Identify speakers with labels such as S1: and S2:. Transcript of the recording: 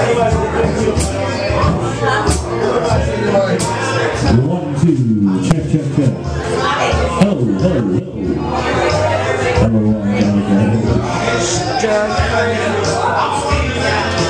S1: 1, 2, check, check, check. Ho, ho, ho. Number 1, okay.